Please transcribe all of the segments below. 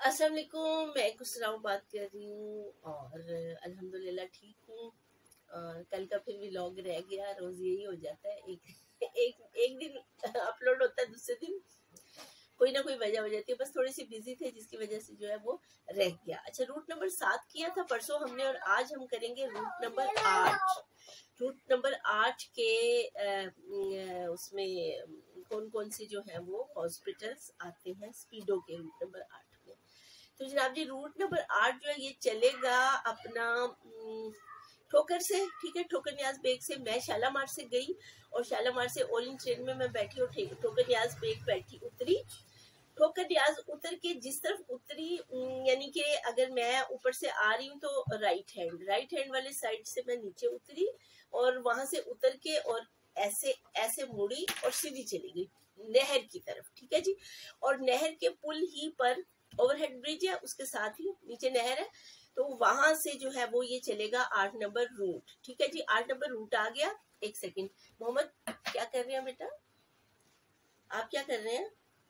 अस्सलाम वालेकुम। मैं कुसराव बात कर रही हूँ और अल्हम्दुलिल्लाह ठीक हूँ। कल का फिर व्लॉग रह गया, रोज यही हो जाता है। एक दिन अपलोड होता है, दूसरे दिन कोई ना कोई वजह हो जाती है। बस थोड़ी सी बिजी थे जिसकी वजह से जो है वो रह गया। अच्छा, रूट नंबर 7 किया था परसों हमने और आज हम करेंगे रूट नंबर 8। रूट नंबर 8 के उसमें कौन कौन से जो है वो हॉस्पिटल्स आते हैं स्पीडो के रूट नंबर 8 में। तो जनाब जी, रूट नंबर 8 जो है ये चलेगा अपना ठोकर से, ठीक है, ठोकर न्याज बेग से। मैं शालामार से गई और शालामार से ओलिन ट्रेन में मैं बैठी और ठोकर न्याज बेग बैठी उतरी। ठोकर न्याज उतर के जिस तरफ उतरी, यानी कि अगर मैं ऊपर से आ रही हूँ तो राइट हैंड वाले साइड से मैं नीचे उतरी और वहां से उतर के और ऐसे ऐसे मुड़ी और सीधी चली गई नहर की तरफ, ठीक है जी। और नहर के पुल ही पर ओवरहेड ब्रिज है, उसके साथ ही नीचे नहर है। तो वहां से जो है वो ये चलेगा 8 नंबर रूट, ठीक है जी। 8 नंबर रूट आ गया। एक सेकंड, मोहम्मद क्या कर रहे हैं बेटा, आप क्या कर रहे हैं?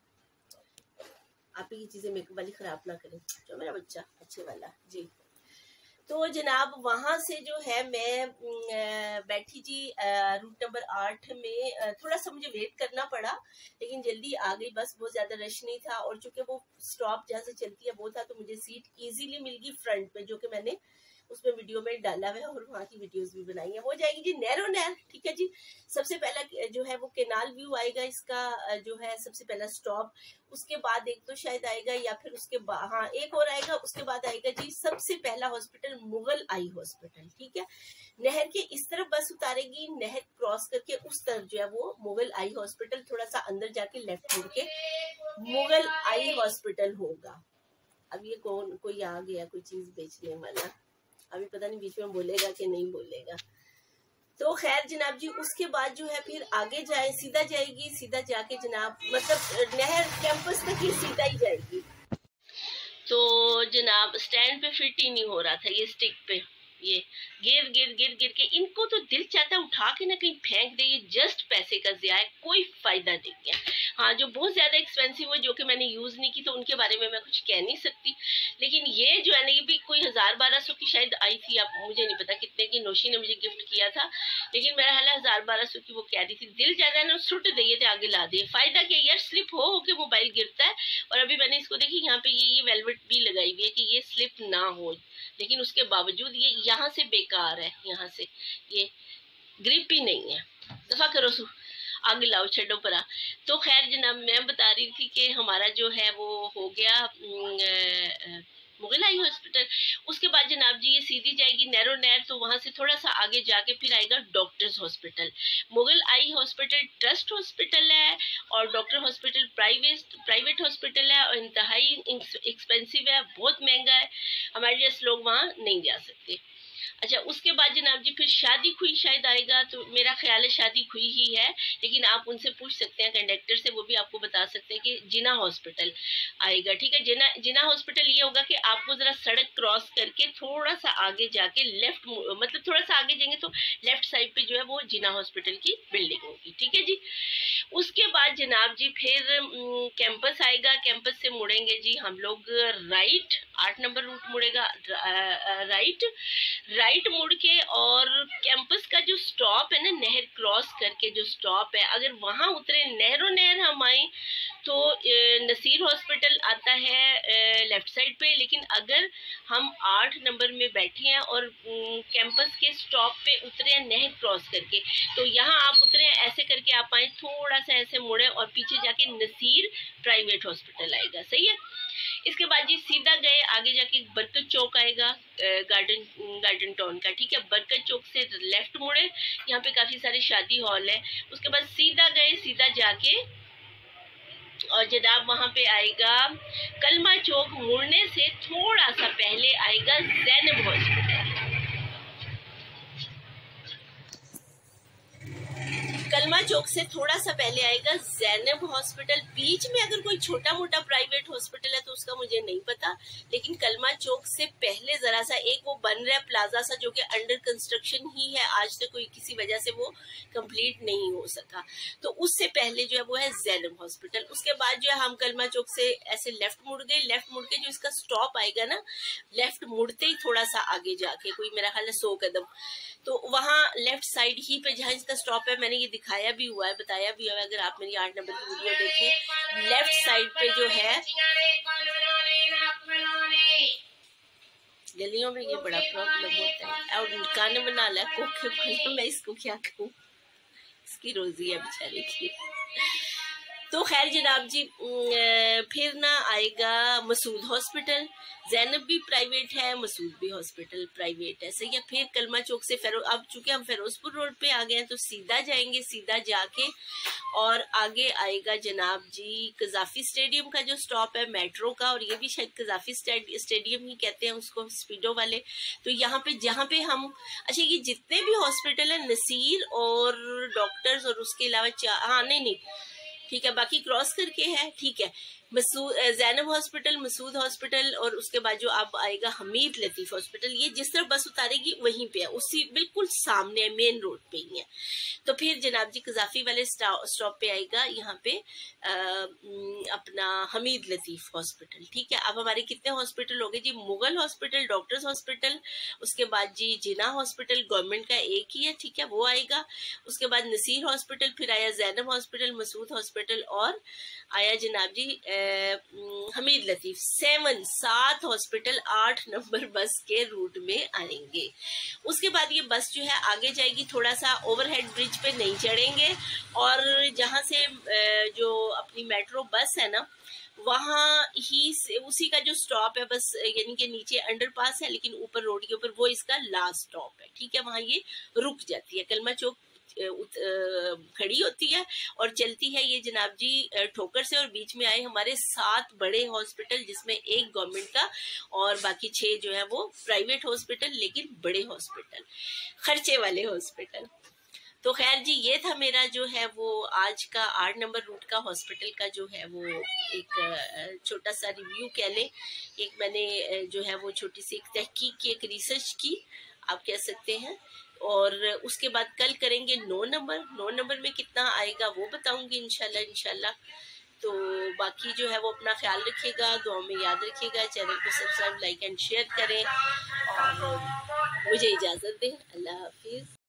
आप ही की चीजें मेकअप वाली खराब ना करें, जो मेरा बच्चा अच्छे वाला जी। तो जनाब वहां से जो है मैं बैठी जी रूट नंबर 8 में। थोड़ा सा मुझे वेट करना पड़ा लेकिन जल्दी आ गई, बस बहुत ज्यादा रश नहीं था। और चूंकि वो स्टॉप जहाँ से चलती है वो था तो मुझे सीट इजीली मिल गई फ्रंट पे, जो कि मैंने उसमें वीडियो में डाला हुआ है और वहाँ की वीडियोस भी बनाई है। हो जाएगी जी नैरो नहर, ठीक है जी। सबसे पहला जो है वो केनाल व्यू आएगा इसका, जो है सबसे पहला स्टॉप। उसके बाद एक तो शायद आएगा या फिर उसके बाद, हाँ एक और आएगा। उसके बाद आएगा जी सबसे पहला हॉस्पिटल मुगल आई हॉस्पिटल, ठीक है। नहर के इस तरफ बस उतारेगी, नहर क्रॉस करके उस तरफ जो है वो मुगल आई हॉस्पिटल, थोड़ा सा अंदर जाके लेफ्ट मुड़ के मुगल आई हॉस्पिटल होगा। अब ये कौन कोई आ गया कोई चीज बेचने वाला, अभी पता नहीं बीच में बोलेगा कि नहीं बोलेगा। तो खैर जनाब जी, उसके बाद जो है फिर आगे जाए, सीधा जाएगी, सीधा जाके जनाब मतलब नहर कैंपस तक ही सीधा ही जाएगी। तो जनाब स्टैंड पे फिट ही नहीं हो रहा था ये स्टिक पे, ये गिर गिर गिर गिर के इनको तो दिल चाहता है उठा के ना कहीं फेंक दे, ये जस्ट पैसे का ज़िया है, कोई फायदा नहीं है। हाँ, जो बहुत ज्यादा एक्सपेंसिव है जो कि मैंने यूज नहीं की तो उनके बारे में मैं कुछ कह नहीं सकती। लेकिन ये जो है ना, ये भी कोई 1000-1200 की शायद आई थी, आप मुझे नहीं पता कितने की, नौशी ने मुझे गिफ्ट किया था। लेकिन मेरा हाल 1000-1200 की वो कह रही थी। दिल ज्यादा ना सुट दिए थे, आगे ला दिए। फायदा क्या यार, स्लिप हो के मोबाइल गिरता है। और अभी मैंने इसको देखी यहाँ पे ये वेलवेट भी लगाई हुई है कि ये स्लिप ना हो, लेकिन उसके बावजूद ये यहाँ से बेकार है, यहाँ से ये ग्रिप ही नहीं है। दफा करो सु, आगे लाओ, छड़ो परा। तो खैर जनाब, मैं बता रही थी कि हमारा जो है वो हो गया मुगल आई हॉस्पिटल। उसके बाद जनाब जी ये सीधी जाएगी नैरो नहर, तो वहां से थोड़ा सा आगे जाके फिर आएगा doctors hospital. Mughal eye hospital trust hospital है और डॉक्टर हॉस्पिटल प्राइवेट हॉस्पिटल है और इंतहाई एक्सपेंसिव है, बहुत महंगा है। हमारे जैसे लोग वहाँ नहीं जा सकते। अच्छा, उसके बाद जनाब जी फिर शादी खुई शायद आएगा, तो मेरा ख्याल है शादी खुई ही है, लेकिन आप उनसे पूछ सकते हैं कंडक्टर से, वो भी आपको बता सकते हैं कि जिना हॉस्पिटल आएगा, ठीक है। जिना हॉस्पिटल ये होगा कि आपको जरा सड़क क्रॉस करके थोड़ा सा आगे जाके लेफ्ट, मतलब थोड़ा सा आगे जाएंगे तो लेफ्ट साइड पे जो है वो जिना हॉस्पिटल की बिल्डिंग होगी, ठीक है जी। उसके बाद जनाब जी फिर कैंपस आएगा, कैंपस से मुड़ेंगे जी हम लोग राइट, 8 नंबर रूट मुड़ेगा राइट मुड़ के, और कैंपस का जो स्टॉप है ना, नहर क्रॉस करके जो स्टॉप है, अगर वहां उतरे नहरों नहर हम आए तो नसीर हॉस्पिटल आता है लेफ्ट साइड पे। लेकिन अगर हम 8 नंबर में बैठे हैं और कैंपस के स्टॉप पे उतरे हैं नहर क्रॉस करके, तो यहाँ आप उतरे ऐसे करके आप आए, थोड़ा सा ऐसे मुड़े और पीछे जाके नसीर प्राइवेट हॉस्पिटल आएगा, सही है। इसके बाद जी सीधा गए, आगे जाके बरकत चौक आएगा, गार्डन टाउन का, ठीक है। बरकत चौक से लेफ्ट मुड़े, यहाँ पे काफी सारे शादी हॉल है। उसके बाद सीधा गए, सीधा जाके और जनाब वहां पे आएगा कलमा चौक, मुड़ने से थोड़ा सा पहले आएगा जैनब हॉस्पिटल। कलमा चौक से थोड़ा सा पहले आएगा जैनब हॉस्पिटल। बीच में अगर कोई छोटा मोटा प्राइवेट हॉस्पिटल है तो उसका मुझे नहीं पता, लेकिन कलमा चौक से पहले जरा सा एक वो बन रहा है प्लाजा सा, जो कि अंडर कंस्ट्रक्शन ही है, आज तक कोई किसी वजह से वो कंप्लीट नहीं हो सका। तो उससे पहले जो है वो है जैनब हॉस्पिटल। उसके बाद जो है हम कलमा चौक से ऐसे लेफ्ट मुड़ गए। लेफ्ट मुड़ के जो इसका स्टॉप आएगा ना, लेफ्ट मुड़ते ही थोड़ा सा आगे जाके कोई मेरा ख्याल है 100 कदम, तो वहाँ लेफ्ट साइड ही पे जहाँ इसका स्टॉप है, मैंने ये दिखाया भी हुआ है, बताया भी हुआ है, अगर आप मेरी 8 नंबर की वीडियो देखें, लेफ्ट साइड पे जो है गलियों में ये बड़ा प्रॉब्लम होता है। और कान बना ला कोखे, मैं इसको क्या कहूँ, इसकी रोजी है बेचारे की। तो खैर जनाब जी, फिर ना आएगा मसूद हॉस्पिटल। जैनब भी प्राइवेट है, मसूद भी हॉस्पिटल प्राइवेट है, सही है। फिर कलमा चौक से अब चूंकि हम फिरोजपुर रोड पे आ गए हैं तो सीधा जाएंगे, सीधा जाके और आगे आएगा जनाब जी कजाफी स्टेडियम का जो स्टॉप है मेट्रो का, और ये भी शायद कजाफी स्टेडियम ही कहते हैं उसको, स्पीडो वाले। तो यहाँ पे जहाँ पे हम, अच्छा ये जितने भी हॉस्पिटल है नसीर और डॉक्टर्स और उसके अलावा हाँ नहीं ठीक है, बाकी क्रॉस करके है, ठीक है। जैनब हॉस्पिटल, मसूद हॉस्पिटल, और उसके बाद जो अब आएगा हमीद लतीफ हॉस्पिटल, ये जिस तरफ बस उतारेगी वहीं पे है, उसी बिल्कुल सामने मेन रोड पे ही है। तो फिर जनाब जी कजाफी वाले स्टॉप पे आएगा यहाँ पे अपना हमीद लतीफ हॉस्पिटल, ठीक है। अब हमारे कितने हॉस्पिटल हो गए जी? मुगल हॉस्पिटल, डॉक्टर्स हॉस्पिटल, उसके बाद जी जिना हॉस्पिटल गवर्नमेंट का एक ही है, ठीक है, वो आएगा। उसके बाद नसीर हॉस्पिटल, फिर आया जैनब हॉस्पिटल, मसूद हॉस्पिटल, और आया जनाब जी Hamid Latif. 7 hospital 8 number bus के रूट में आएंगे। उसके बाद ये बस जो है आगे जाएगी, थोड़ा सा ओवरहेड ब्रिज पे नहीं चढ़ेंगे, और जहाँ से जो अपनी मेट्रो बस है ना, वहाँ ही से उसी का जो स्टॉप है बस, यानी कि नीचे अंडरपास है लेकिन ऊपर रोड के ऊपर, वो इसका लास्ट स्टॉप है, ठीक है। वहाँ ये रुक जाती है, कलमा चौक खड़ी होती है और चलती है ये जनाब जी ठोकर से, और बीच में आए हमारे 7 बड़े हॉस्पिटल, जिसमें एक गवर्नमेंट का और बाकी 6 जो है वो प्राइवेट हॉस्पिटल, लेकिन बड़े हॉस्पिटल, खर्चे वाले हॉस्पिटल। तो खैर जी ये था मेरा जो है वो आज का 8 नंबर रूट का हॉस्पिटल का जो है वो एक छोटा सा रिव्यू कह लें, एक मैंने जो है वो छोटी सी एक तहकीक की, एक रिसर्च की आप कह सकते हैं। और उसके बाद कल करेंगे 9 नंबर में कितना आएगा वो बताऊंगी इंशाल्लाह। तो बाकी जो है वो अपना ख्याल रखिएगा, दुआ में याद रखिएगा, चैनल को सब्सक्राइब, लाइक एंड शेयर करें, और मुझे इजाज़त दें। अल्लाह हाफिज़।